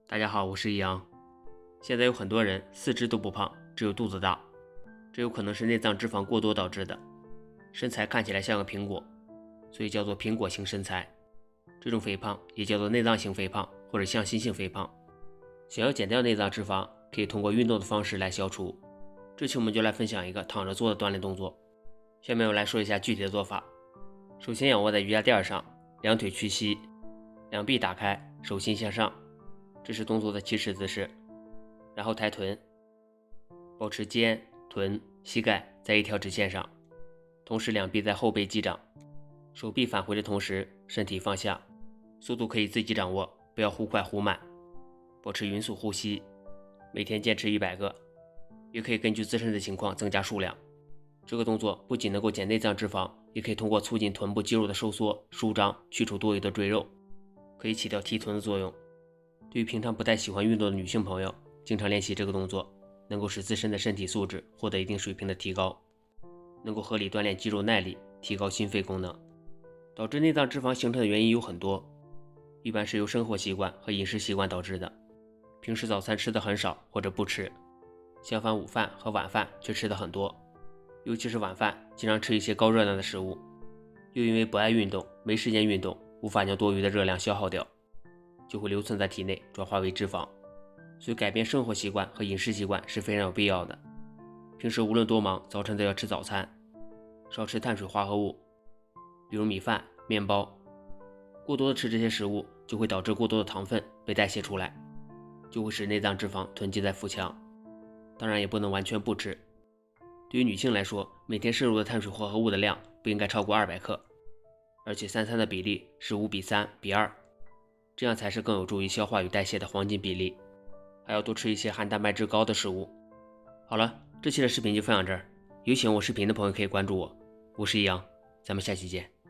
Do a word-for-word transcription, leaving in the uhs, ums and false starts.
大家好，我是易阳。现在有很多人四肢都不胖，只有肚子大，这有可能是内脏脂肪过多导致的，身材看起来像个苹果，所以叫做苹果型身材。这种肥胖也叫做内脏型肥胖或者向心性肥胖。想要减掉内脏脂肪，可以通过运动的方式来消除。这期我们就来分享一个躺着做的锻炼动作。下面我来说一下具体的做法。首先仰卧在瑜伽垫上，两腿屈膝，两臂打开，手心向上，这是动作的起始姿势。然后抬臀，保持肩、臀、膝盖在一条直线上，同时两臂在后背击掌，手臂返回的同时身体放下，速度可以自己掌握，不要忽快忽慢，保持匀速呼吸。每天坚持一百个，也可以根据自身的情况增加数量。这个动作不仅能够减内脏脂肪，也可以通过促进臀部肌肉的收缩、舒张，去除多余的赘肉，可以起到提臀的作用。对于平常不太喜欢运动的女性朋友，经常练习这个动作，能够使自身的身体素质获得一定水平的提高，能够合理锻炼肌肉耐力，提高心肺功能。导致内脏脂肪形成的原因有很多，一般是由生活习惯和饮食习惯导致的。平时早餐吃的很少或者不吃，相反午饭和晚饭却吃的很多，尤其是晚饭经常吃一些高热量的食物，又因为不爱运动，没时间运动，无法将多余的热量消耗掉，就会留存在体内，转化为脂肪。所以改变生活习惯和饮食习惯是非常有必要的。平时无论多忙，早晨都要吃早餐，少吃碳水化合物，比如米饭、面包。过多的吃这些食物就会导致过多的糖分被代谢出来，就会使内脏脂肪囤积在腹腔。当然也不能完全不吃。对于女性来说，每天摄入的碳水化合物的量不应该超过二百克，而且三餐的比例是五比三比二，这样才是更有助于消化与代谢的黄金比例。还要多吃一些含蛋白质高的食物。好了，这期的视频就分享这儿，有喜欢我视频的朋友可以关注我，我是易阳，咱们下期见。